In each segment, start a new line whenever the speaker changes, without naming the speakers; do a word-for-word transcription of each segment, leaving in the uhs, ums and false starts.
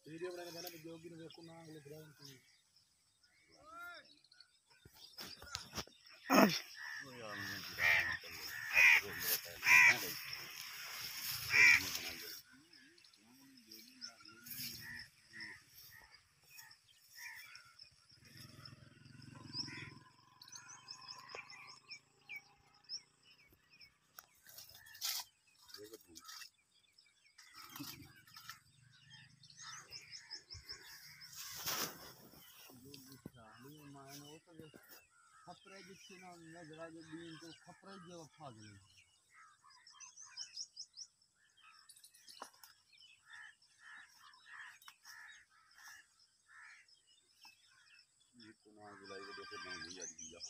video बनाने का ना जोगी ने देखो ना अगले ग्राउंड की वो यार मैं हर रोज रहता है ना खपरे जिससे ना नजरा जो बीन तो खपरे जो खा गए ये तो ना जुलाई को देखो ना भैया दिया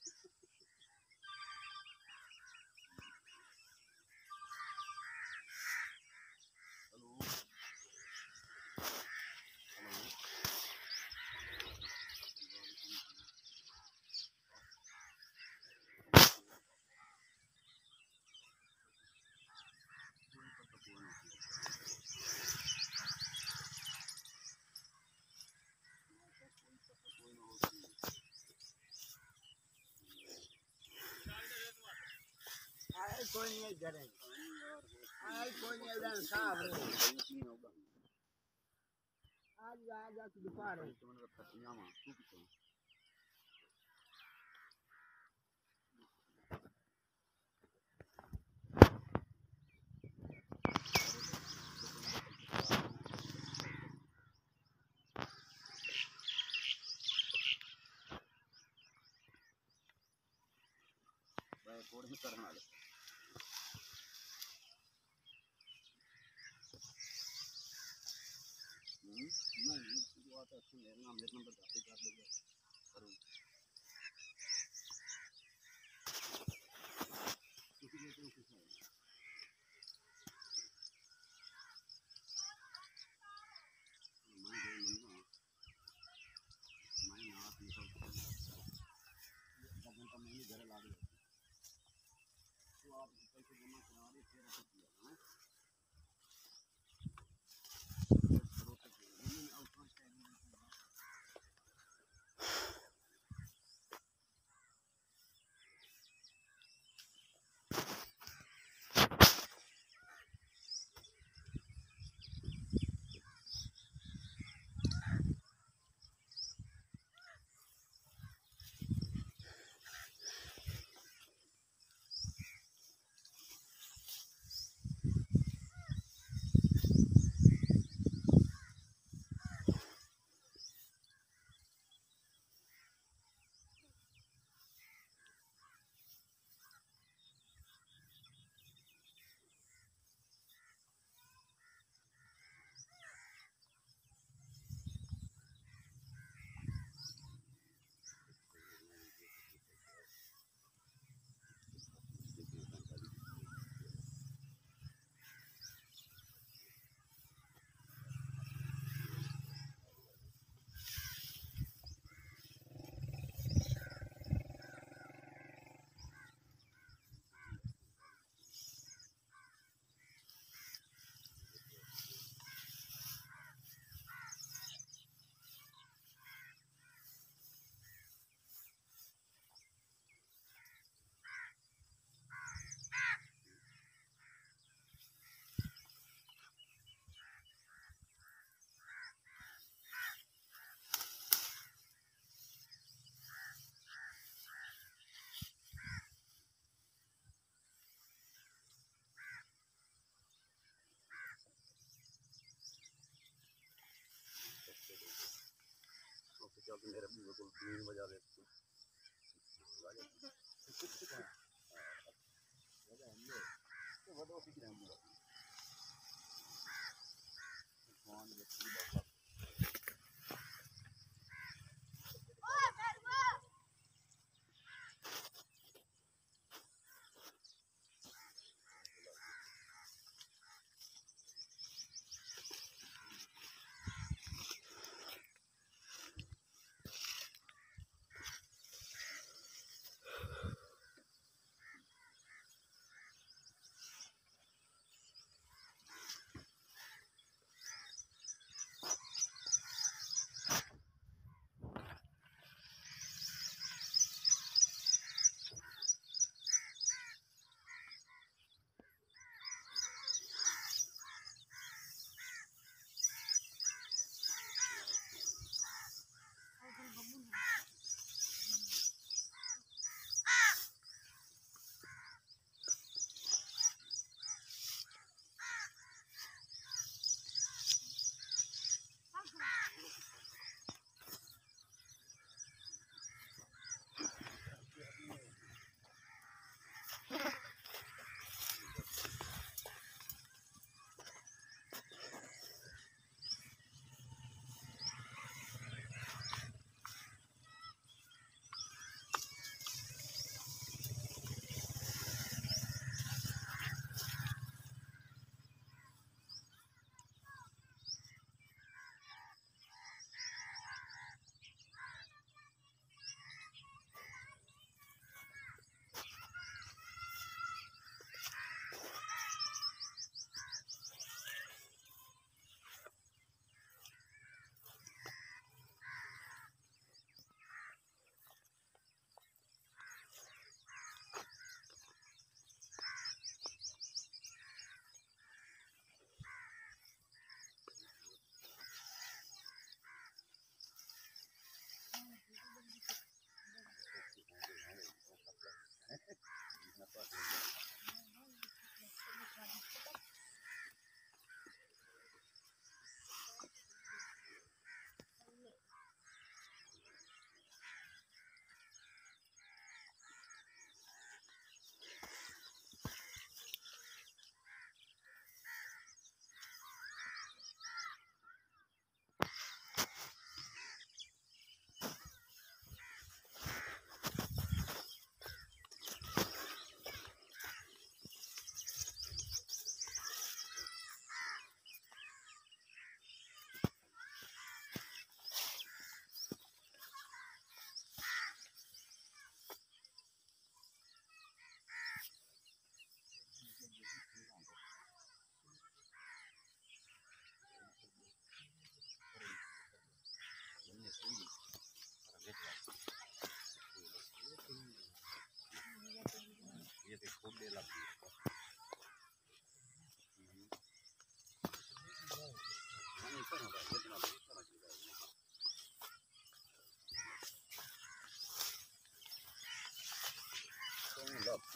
कोई नहीं करेंगे आज कोई नहीं इधर साफ है आज आज आज दोपहर है तुमने पत्तियां मां तू कितने भाई थोड़ी ही करना है नहीं वो आता है मेरे नाम मेरे नंबर जाते कर देगा करूं किसी के तो कुछ नहीं मैं गई ना मैं ना पी सब अपन का महीने घर ला दिया तो आप पैसे जमा करा दे फिर आप दिया हां जब मेरे बिल्कुल तीन बजा दे तो वो सीख रहे हैं भगवान व्यक्ति बाबा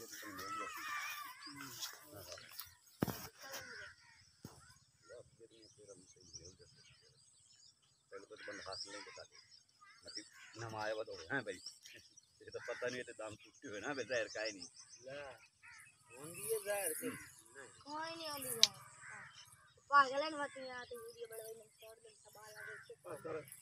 नमाया बता हैं भाई ये तो पता नहीं है दाम टूटी हुए ना जहर का ही नहीं
ला होंदी है जहर के
कोई नहीं होंदी है पागल है मत यार तो वीडियो बड़े में छोड़ दे सवाल आ गए